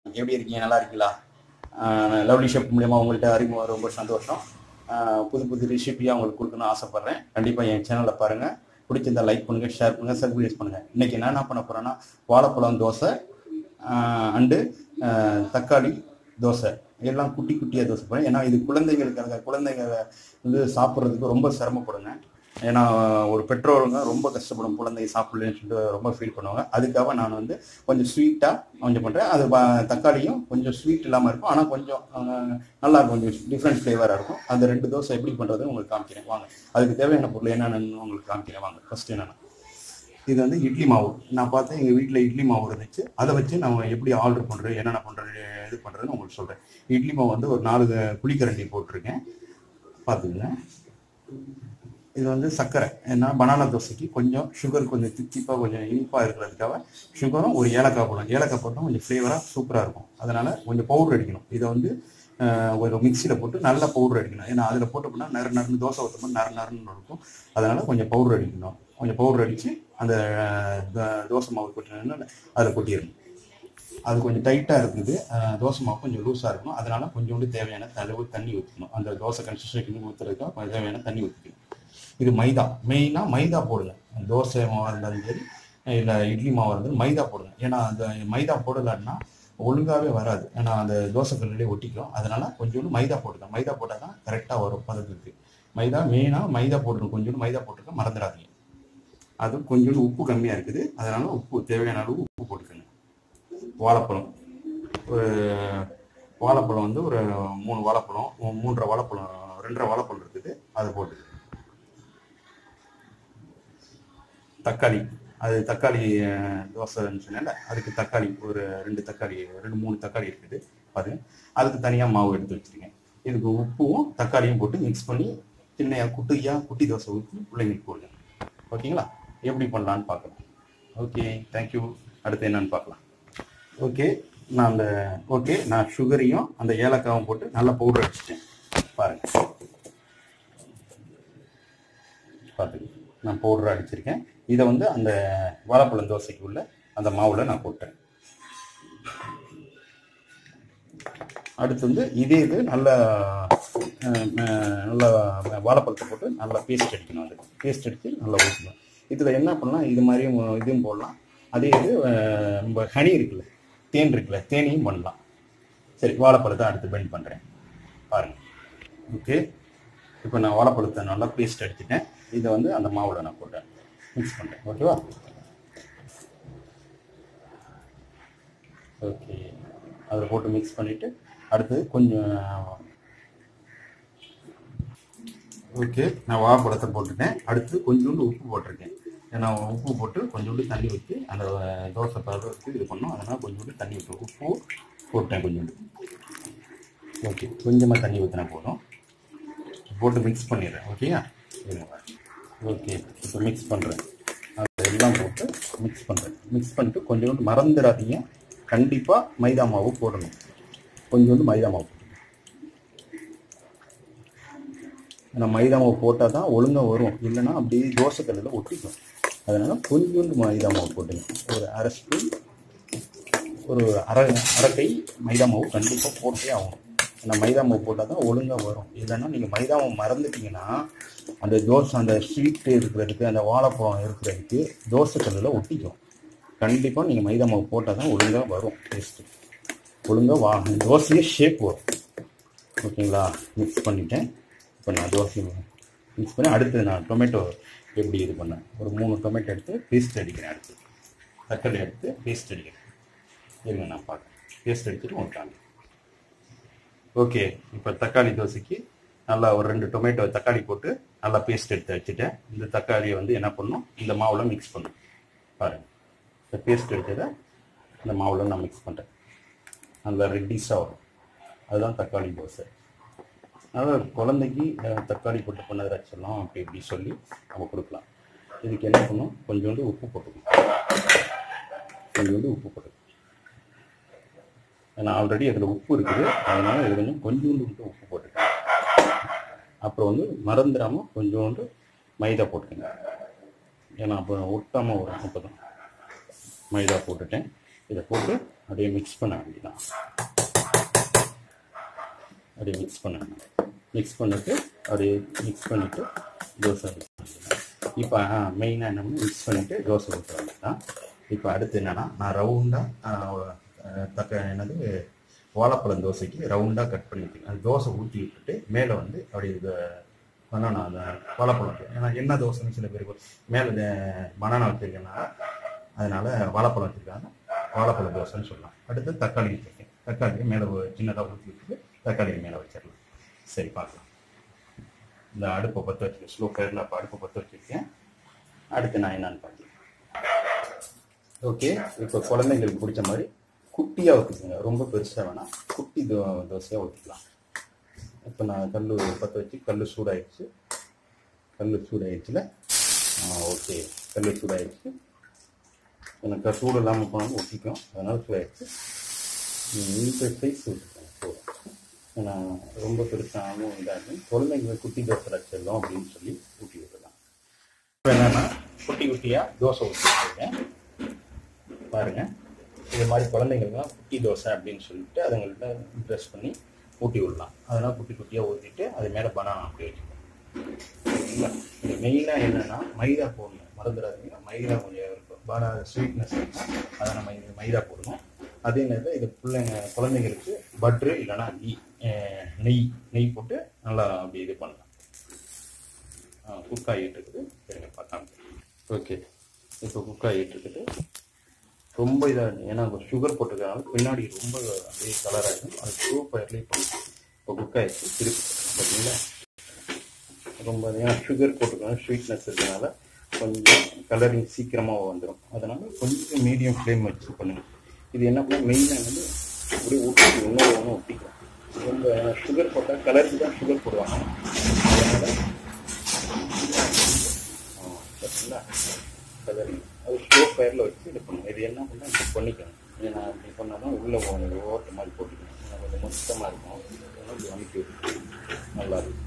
எப்படி இருக்கீங்க? நல்லா இருக்கீங்களா? லவ்லி ஷெஃப் மூலியமாக உங்கள்கிட்ட அறிமுகம் ரொம்ப சந்தோஷம். புது புது ரெசிபியாக உங்களுக்கு கொடுக்கணும்னு ஆசைப்பட்றேன். கண்டிப்பாக என் சேனலில் பாருங்கள். பிடிச்சிருந்தா லைக் பண்ணுங்கள், ஷேர் பண்ணுங்கள், சப்ஸ்கிரைப் பண்ணுங்கள். இன்றைக்கி என்ன பண்ண போகிறேன்னா வாழைப்பழம் தோசை அண்டு தக்காளி தோசை எல்லாம் குட்டி குட்டியாக தோசை போடுறேன். ஏன்னா இது குழந்தைங்க வந்து சாப்பிட்றதுக்கு ரொம்ப சிரமப்படுங்க. ஏன்னா ஒரு பெற்றோருங்க ரொம்ப கஷ்டப்படும் குழந்தைங்க சாப்பிடலன்னு சொல்லிட்டு ரொம்ப ஃபீல் பண்ணுவாங்க. அதுக்காக நான் வந்து கொஞ்சம் ஸ்வீட்டாக கொஞ்சம் பண்ணுறேன். அது தக்காளியும் கொஞ்சம் ஸ்வீட் இல்லாமல் இருக்கும், ஆனால் கொஞ்சம் நல்லா இருக்கும், கொஞ்சம் டிஃப்ரெண்ட் ஃப்ளேவராக இருக்கும். அந்த 2 தோசை எப்படி பண்ணுறதுன்னு உங்களுக்கு காமிக்கிறேன் வாங்க. அதுக்கு தேவையான பொருள் என்னென்னு உங்களுக்கு காமிக்கிறேன் வாங்க. ஃபஸ்ட்டு என்னென்னா இது வந்து இட்லி மாவு. நான் பார்த்தேன் எங்கள் வீட்டில் இட்லி மாவு இருந்துச்சு. அதை வச்சு நம்ம எப்படி ஆர்டர் பண்ணுறது, என்னென்ன பண்ணுறது, இது பண்ணுறதுன்னு உங்களுக்கு சொல்கிறேன். இட்லி மாவு வந்து ஒரு 4 குழிக்கரண்டி போட்டிருக்கேன், பார்த்துக்குங்க. இது வந்து சர்க்கரை. ஏன்னா பனானா தோசைக்கு கொஞ்சம் சுகர், கொஞ்சம் தித்திப்பாக கொஞ்சம் இனிப்பாக இருக்கிறதுக்காக சுகரும் ஒரு ஏலக்காய் போடணும். ஏலக்காய் போட்டால் கொஞ்சம் ஃப்ளேவராக சூப்பராக இருக்கும். அதனால் கொஞ்சம் பவுடர் அடிக்கணும். இதை வந்து ஒரு மிக்சியில் போட்டு நல்லா பவுடர் அடிக்கணும். ஏன்னா அதில் போட்டோம்னா நறுன்னு தோசை ஊற்றும்போது நறுன்னு இருக்கும். அதனால் கொஞ்சம் பவுடர் அடிக்கணும். கொஞ்சம் பவுடர் அடித்து அந்த தோசை மாவு கொட்டினோன்னு அதில் கொட்டிடணும். அது கொஞ்சம் டைட்டாக இருக்குது, தோசை மாவு கொஞ்சம் லூஸாக இருக்கும். அதனால் கொஞ்சோண்டு தேவையான அளவு தண்ணி ஊற்றிக்கணும். அந்த தோசை கன்சிஸ்டன்சி ஊற்றுறதுக்காக கொஞ்சம் தேவையான தண்ணி ஊற்றிக்கணும். இது மைதா, மெயினாக மைதா போடுங்க. தோசை மாவாக இருந்தாலும் சரி இல்லை இட்லி மாவாக இருந்தாலும் மைதா போடுங்க. ஏன்னா அந்த மைதா போடலைன்னா ஒழுங்காகவே வராது. ஏன்னா அந்த தோசை கல்லுலேயே ஒட்டிக்கும். அதனால் கொஞ்சோண்டு மைதா போட்டுக்கலாம். மைதா போட்டால் தான் கரெக்டாக வரும் பதத்துக்கு. மைதா மெயினாக மைதா போட்டுருக்கோம். கொஞ்சோண்டு மைதா போட்டுருக்க மறந்துடாதீங்க. அது கொஞ்சோண்டு உப்பு கம்மியாக இருக்குது, அதனால் உப்பு தேவையான அளவு உப்பு போட்டுக்கோங்க. வாழைப்பழம் வந்து ஒரு 3 வாழைப்பழம், 3.5 வாழைப்பழம், 2.5 வாழைப்பழம் இருக்குது, அதை போட்டு. தக்காளி, அது தக்காளி தோசைன்னு சொன்னேன்ல, அதுக்கு தக்காளி ஒரு 2 தக்காளி, 2-3 தக்காளி இருக்குது, அது அதுக்கு தனியாக மாவு எடுத்து வச்சுருக்கேன். இதுக்கு உப்பும் தக்காளியும் போட்டு மிக்ஸ் பண்ணி குட்டி தோசை ஊற்றி பிள்ளைங்களுக்கு போடுங்க. ஓகேங்களா? எப்படி பண்ணலான்னு பார்க்கலாம். Okay, thank you. அடுத்து என்னன்னு பார்க்கலாம். நான் சுகரையும் அந்த ஏலக்காவும் போட்டு நல்லா பவுடர் அடிச்சிட்டேன். பாருங்கள், பார்த்துங்க, நான் பவுடர் அடிச்சிருக்கேன். இதை வந்து அந்த வாழைப்பழம் தோசைக்கு உள்ள அந்த மாவில் நான் போட்டேன். அடுத்து வந்து இது நல்லா வாழைப்பழத்தை போட்டு நல்லா பேஸ்ட் அடிக்கணும். அது பேஸ்ட் அடித்து நல்லா ஊற்றணும். இதில் என்ன பண்ணலாம், இது மாதிரியும் இதுவும் போடலாம். அதே இது நம்ம ஹனி இருக்குல்ல, தேன் இருக்குல்ல, தேனையும் பண்ணலாம். சரி, வாழைப்பழத்தை அடுத்து பெண்ட் பண்ணுறேன் பாருங்கள். ஓகே, இப்போ நான் வாழைப்பழத்தை நல்லா பேஸ்ட் அடிச்சுட்டேன். இதை வந்து அந்த மாவில் நான் போட்டேன், மிக்ஸ் பண்ணுறேன். ஓகேவா? ஓகே, அதில் போட்டு மிக்ஸ் பண்ணிவிட்டு அடுத்து கொஞ்சம் நான் வாழைப்பழத்தை போட்டுட்டேன். அடுத்து கொஞ்சோண்டு உப்பு போட்டிருக்கேன். ஏன்னா உப்பு போட்டு கொஞ்சோண்டு தண்ணி ஊற்றி அந்த தோசை பதத்துக்கு இது பண்ணோம். அதனால் கொஞ்சோண்டு தண்ணி ஊற்று, உப்பு போட்டேன் கொஞ்சோண்டு. ஓகே, கொஞ்சமாக தண்ணி ஊற்றினா போதும். போட்டு மிக்ஸ் பண்ணிடுறேன். ஓகேயா? ஓகே, இப்போ மிக்ஸ் பண்ணுறேன். அதெல்லாம் போட்டு மிக்ஸ் பண்ணுறேன். மிக்ஸ் பண்ணிட்டு கொஞ்சோண்டு மறந்துடாதீங்க, கண்டிப்பாக மைதா மாவு போடணும். கொஞ்சோண்டு மைதா மாவு. ஏன்னா மைதா மாவு போட்டால் தான் ஒழுங்காக வரும், இல்லைன்னா அப்படியே தோசை கல்லில் ஒட்டிக்கும். அதனால் கொஞ்சோண்டு மைதா மாவு போட்டுங்க. ஒரு அரை ஸ்பூன், ஒரு அரை கை மைதா மாவு கண்டிப்பாக போட்டே ஆகணும். ஏன்னா மைதா மாவு போட்டால் தான் ஒழுங்காக வரும். இல்லைன்னா நீங்கள் மைதா மாவு மறந்துட்டிங்கன்னா அந்த தோசை, அந்த ஸ்வீட்டு இருக்கிறதுக்கு, அந்த வாழைப்பழம் இருக்கிறதுக்கு தோசை கல்லில் ஒட்டிக்கும். கண்டிப்பாக நீங்கள் மைதா மாவு போட்டால் தான் ஒழுங்காக வரும் டேஸ்ட்டு. ஒழுங்காக தோசையே ஷேப் வரும். ஓகேங்களா? மிக்ஸ் பண்ணிட்டேன். இப்போ நான் தோசை மிக்ஸ் பண்ணி அடுத்து நான் டொமேட்டோ எப்படி இது பண்ணேன், ஒரு 3 டொமேட்டோ எடுத்து பேஸ்ட் அடிக்கிறேன். அடுத்து தக்காளி எடுத்து பேஸ்ட் அடிக்கிறேன். இருங்க, நான் பார்க்குறேன். பேஸ்ட் அடிச்சுட்டு விட்டாங்க. ஓகே, இப்போ தக்காளி தோசைக்கு நல்லா ஒரு 2 டொமேட்டோ தக்காளி போட்டு நல்லா பேஸ்ட் எடுத்து வச்சுட்டேன். இந்த தக்காளியை வந்து என்ன பண்ணணும், இந்த மாவில் மிக்ஸ் பண்ணணும். பாருங்கள், இந்த பேஸ்ட் எடுத்ததை இந்த மாவில் நான் மிக்ஸ் பண்ணுறேன். நல்லா ரெட்டிஸாக வரும். அதுதான் தக்காளி தோசை. அதனால் குழந்தைக்கு தக்காளி போட்டு பண்ணதை வச்சிடலாம், அப்படி இப்படி சொல்லி நம்ம கொடுக்கலாம். இதுக்கு என்ன பண்ணணும், கொஞ்சோண்டு உப்பு போட்டுக்கணும். ஏன்னா ஆல்ரெடி அதில் உப்பு இருக்குது, அதனால் இது கொஞ்சோண்டு உப்பு போட்டுக்கேன். அப்புறம் வந்து மறந்துடாமல் கொஞ்சோண்டு மைதா போட்டுக்கோங்க. ஏன்னா அப்போ ஒட்டாமல் வரும். அப்போ தான் மைதா போட்டுட்டேன். இதை போட்டு அப்படியே மிக்ஸ் பண்ண வேண்டியதான். அப்படியே மிக்ஸ் பண்ணிட்டு அப்படியே மிக்ஸ் பண்ணிவிட்டு தோசை இப்போ மெயினாக என்ன மிக்ஸ் பண்ணிவிட்டு தோசை ஊற்ற வேண்டியதான். இப்போ அடுத்து என்னென்னா, நான் ரவுண்டாக என்னது வாழைப்பழம் தோசைக்கு ரவுண்டாக கட் பண்ணிவிட்டு அந்த தோசை ஊற்றி விட்டுட்டு மேலே வந்து அப்படி பனானா அந்த வாழைப்பழம், ஏன்னா என்ன தோசைன்னு சில பேருக்கு மேலே பனானா வச்சுருக்கேன்னா அதனால் வாழைப்பழம் வச்சுருக்காங்க, வாழைப்பழம் தோசைன்னு சொல்லலாம். அடுத்து தக்காளி வச்சுருக்கேன், தக்காளியை மேலே சின்னதாக ஊற்றி விட்டுட்டு தக்காளியை மேலே வச்சிடலாம். சரி பார்க்கலாம். இந்த அடுப்பை பற்ற வச்சுருக்கேன், ஸ்லோ ஃபயரில் அப்போ அடுப்பை பற்ற வச்சுருக்கேன். அடுத்து நான் என்னன்னு பார்க்கலாம். ஓகே, இப்போ குழந்தைங்களுக்கு பிடிச்ச மாதிரி குட்டியாக ஊற்றிக்கோங்க, ரொம்ப பெருசாக வேணாம், குட்டி தோசையாக ஊற்றிக்கலாம். இப்போ நான் கல் பற்ற வச்சு கல் சூடாயிடுச்சுல. ஓகே, கல் சூடாயிடுச்சு. எனக்கு சூடு இல்லாமல் போனாலும் ஒட்டிக்கும், அதனால் சூடாயிடுச்சு. இந்த சைஸ் ஊற்றிக்கோங்க போதும். ஏன்னா ரொம்ப பெருசாகவும் இதாகும், குழந்தைங்க குட்டி தோசை வச்சிடலாம் அப்படின்னு சொல்லி ஊட்டி விட்டுலாம். இப்போ என்னென்னா குட்டி குட்டியாக தோசை ஊற்றி வச்சுருக்கேன் பாருங்கள். இது மாதிரி குழந்தைங்களுக்குலாம் குட்டி தோசை அப்படின்னு சொல்லிட்டு அதுங்கள்ட்ட ட்ரெஸ் பண்ணி ஊட்டி விடலாம். அதனால் குட்டி குட்டியாக ஊற்றிட்டு அது மேலே பனானா அப்படி வச்சுக்கோங்க. சரிங்களா? இது மெயினாக என்னென்னா மைதா போடணும், மறந்துடாதீங்க. மைதா கொஞ்சம் இருக்கும், ஸ்வீட்னஸ் இருக்கும், அதை நம்ம இது மைதா போடணும். அதே நேரத்தில் இது குழந்தைங்களுக்கு பட்ரு இல்லைன்னா நெய் போட்டு நல்லா அப்படி இது பண்ணலாம். குக் ஆகிட்டு இருக்குது, சரிங்க பார்க்கலாம். ஓகே, இப்போ குக் ஆகிட்டு இருக்குது. ரொம்ப இதாக ஏன்னா சுகர் போட்டிருக்கனால பின்னாடி ரொம்ப அப்படியே கலர் ஆகிடும். அது ஸ்லோ ஃபயர்லேயே பண்ணலாம். இப்போ குக் ஆகிடுச்சு, திருப்பி பார்த்தீங்களா? ரொம்ப ஏன்னா சுகர் போட்டிருக்கனால ஸ்வீட்னஸ் இருக்கிறதுனால கொஞ்சம் கலரிங் சீக்கிரமாக வந்துடும். அதனால் கொஞ்சம் மீடியம் ஃப்ளேம் வச்சு பண்ணுங்கள். இது என்ன பண்ணால் மெயினாக வந்து அப்படியே ஊற்றி ஒன்று ஒட்டிக்கும். ரொம்ப சுகர் போட்டால் கலருக்கு தான் சுகர் போடுவாங்க, அதனால் பார்த்தீங்களா கலரிங் அது ஸ்லோ ஃபயரில் வச்சு இது பண்ணுங்கள். இது என்ன பண்ணால் இப்படி பண்ணிக்கணும். ஏன்னா அப்படி பண்ணால் தான் உள்ளே ஓட்ட மாதிரி போட்டுக்கணும். ஏன்னா கொஞ்சம் மொத்தமாக இருக்கும், இப்படி அமுக்கி விட்டு நல்லா இருக்கும்.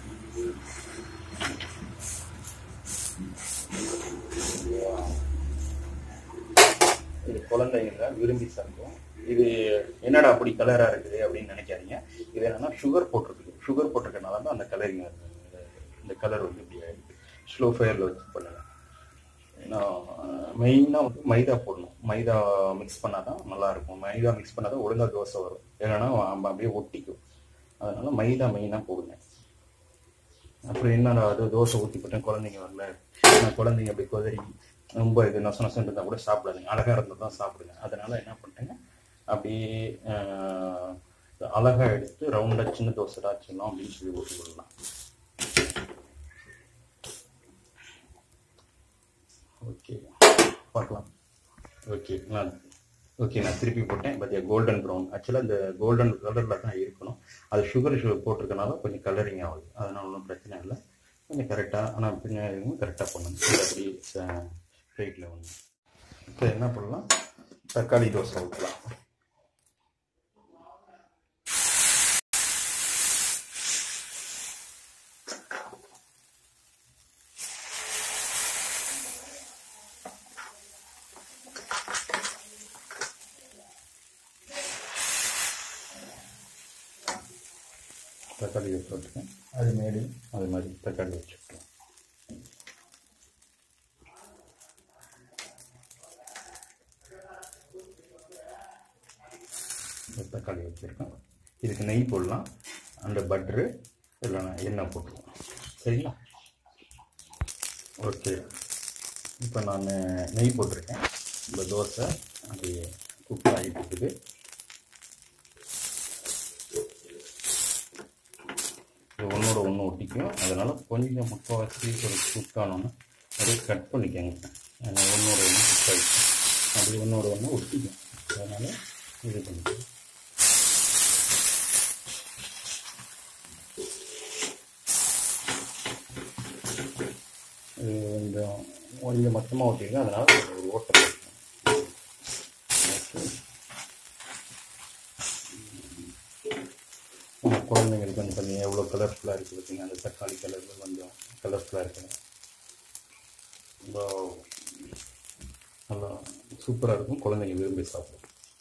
இது குழந்தைங்க விரும்பி சாப்பிடும். இது என்னடா அப்படி கலராக இருக்குது அப்படின்னு நினைக்காதீங்க. இது என்னன்னா சுகர் போட்டிருக்கனால தான் அந்த கலரிங், இந்த கலர் வந்து இப்படி ஆகிடுது. ஸ்லோ ஃபயரில் வச்சு பண்ணுங்க. ஏன்னா மெயினாக வந்து மைதா போடணும். மைதா மிக்ஸ் பண்ணால் தான் நல்லாயிருக்கும். மைதா மிக்ஸ் பண்ணால் தான் ஒழுங்காக தோசை வரும், இல்லைன்னா அப்படியே ஒட்டிக்கும். அதனால் மைதா மெயினாக போடுங்க. அப்புறம் என்னடா அது தோசை ஊற்றி போட்டேன் குழந்தைங்க வரல, குழந்தைங்க அப்படி கொதறி ரொம்ப இது நொசன்னு இருந்தால் கூட சாப்பிடாதுங்க, அழகாக இருந்தால் தான் சாப்பிடுங்க. அதனால் என்ன பண்ணிட்டேங்க, அப்படியே அழகாக எடுத்து ரவுண்டாக சின்ன தோசை ஆச்சிடலாம் அப்படின்னு சொல்லி ஊற்றி விடலாம். ஓகே பார்க்கலாம். ஓகே நான் திருப்பி போட்டேன். பார்த்தியா கோல்டன் ப்ரௌன். ஆக்சுவலாக இந்த கோல்டன் கலரில் தான் இருக்கணும். அது சுகர் போட்டிருக்கனால கொஞ்சம் கலரிங் ஆகுது, அதனால் ஒன்றும் பிரச்சனை இல்லை. கொஞ்சம் கரெக்டாக, ஆனால் பின்னாடி கரெக்டாக பண்ணணும். அப்படி ஸ்ட்ரைட்டில் ஒன்று. இப்போ என்ன பண்ணலாம், தக்காளி தோசை ஊற்றலாம். தக்காளி வச்சு விட்டுருக்கேன், அது மேலே அது மாதிரி தக்காளி வச்சுருக்கேன். தக்காளி வச்சுருக்கேன். இதுக்கு நெய் போடலாம், அந்த பட்ரு இல்லைன்னா எண்ணெய் போட்டுருவோம். சரிங்களா? ஓகே, இப்போ நான் நெய் போட்டிருக்கேன். இந்த தோசை அப்படியே குக் ஆகிட்டு இருக்குது. ஒன்றோட ஒன்று ஒட்டிக்கும், அதனால் கொஞ்சம் முக்கால்வாசி ஒரு குக்கானோன்னு அப்படியே கட் பண்ணிக்கோங்க. ஒன்றோட ஒன்று குக் ஆகிடுச்சு, அப்படி ஒன்றோட ஒன்று ஒட்டிக்கும். அதனால் இது பண்ணிக்கோங்க. இது கொஞ்சம் மொத்தமாக ஒட்டிக்கும், அதனால் ஒரு ஓட்டை போட்டுக்கணும். குழந்தைங்களுக்கு வந்து பார்த்தீங்கன்னா எவ்வளோ கலர்ஃபுல்லாக இருக்குது பார்த்தீங்கன்னா, அந்த தக்காளி கலரில் கொஞ்சம் கலர்ஃபுல்லாக இருக்குது. ரொம்ப நல்லா சூப்பராக இருக்கும், குழந்தைங்க விரும்பி சாப்பிடும்.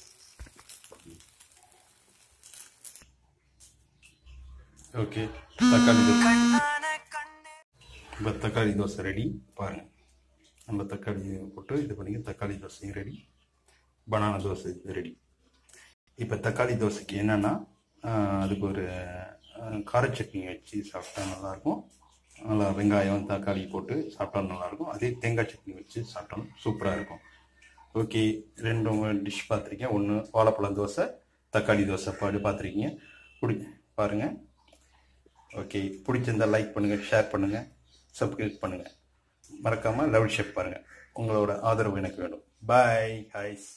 ஓகே, தக்காளி தோசை. இப்போ தக்காளி தோசை ரெடி பாருங்கள். நம்ம தக்காளி போட்டு இது பண்ணி தக்காளி தோசையும் ரெடி, பனானா தோசை ரெடி. இப்போ தக்காளி தோசைக்கு என்னென்னா, அதுக்கு ஒரு கார சட்னி வச்சு சாப்பிட்டா நல்லாயிருக்கும். நல்லா வெங்காயம் தக்காளி போட்டு சாப்பிட்டா நல்லாயிருக்கும். அதே தேங்காய் சட்னி வச்சு சாப்பிட்டோம் சூப்பராக இருக்கும். ஓகே, 2 டிஷ் பார்த்துருக்கேன். ஒன்று வாழைப்பழம் தோசை, தக்காளி தோசை பார்த்துருக்கீங்க. பாருங்கள். ஓகே, பிடிச்சிருந்தால் லைக் பண்ணுங்கள், ஷேர் பண்ணுங்கள், சப்ஸ்கிரைப் பண்ணுங்கள். மறக்காமல் லவ்லி ஷெஃப் பாருங்கள். உங்களோட ஆதரவு எனக்கு வேணும். பாய் ஹாய்ஸ்.